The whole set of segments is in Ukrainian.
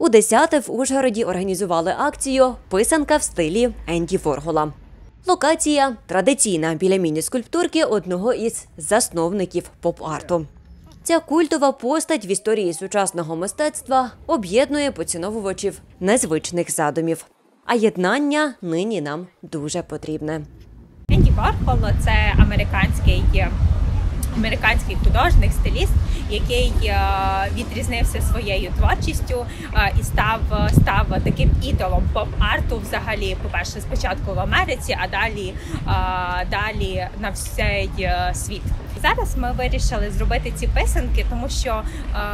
У 10-те в Ужгороді організували акцію «Писанка в стилі Енді Воргола». Локація традиційна біля міні-скульптурки одного із засновників поп-арту. Ця культова постать в історії сучасного мистецтва об'єднує поціновувачів незвичних задумів. А єднання нині нам дуже потрібне. Енді Воргол – це американський художник, стиліст, який відрізнився своєю творчістю і став таким ідолом поп-арту взагалі, по-перше, спочатку в Америці, а далі на всей світ. Зараз ми вирішили зробити ці писанки, тому що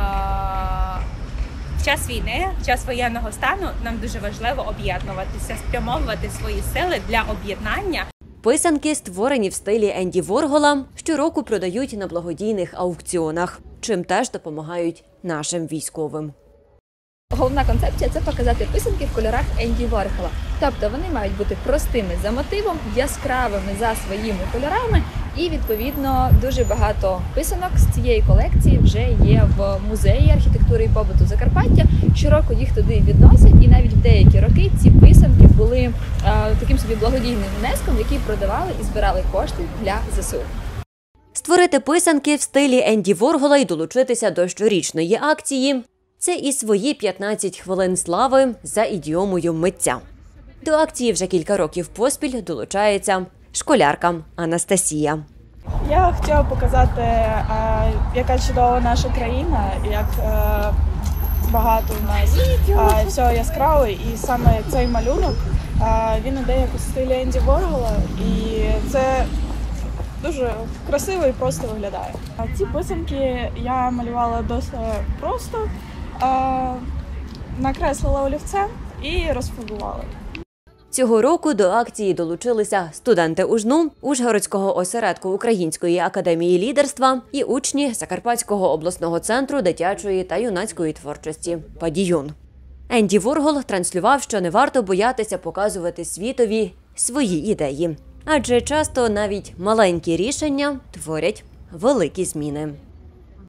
в час війни, в час воєнного стану нам дуже важливо об'єднуватися, спрямовувати свої сили для об'єднання. Писанки, створені в стилі Енді Воргола, щороку продають на благодійних аукціонах, чим теж допомагають нашим військовим. Головна концепція – це показати писанки в кольорах Енді Воргола. Тобто вони мають бути простими за мотивом, яскравими за своїми кольорами і, відповідно, дуже багато писанок з цієї колекції вже є в музеї архітектури і побуту Закарпаття. Щороку їх туди відносять і навіть в деякі роки ці писанки були таким собі благодійним внеском, який продавали і збирали кошти для ЗСУ. Створити писанки в стилі Енді Воргола і долучитися до щорічної акції – це і свої 15 хвилин слави за ідіомою митця. До акції вже кілька років поспіль долучається школярка Анастасія. Я хотіла показати, яка чудова наша країна, як багато в нас всього яскравого. І саме цей малюнок, він іде як у стилі Енді Воргола, і це дуже красиво і просто виглядає. Ці писанки я малювала досить просто, накреслила олівцем і розфарбувала. Цього року до акції долучилися студенти УЖНУ, Ужгородського осередку Української академії лідерства і учні Закарпатського обласного центру дитячої та юнацької творчості «Падіюн». Енді Воргол транслював, що не варто боятися показувати світові свої ідеї. Адже часто навіть маленькі рішення творять великі зміни.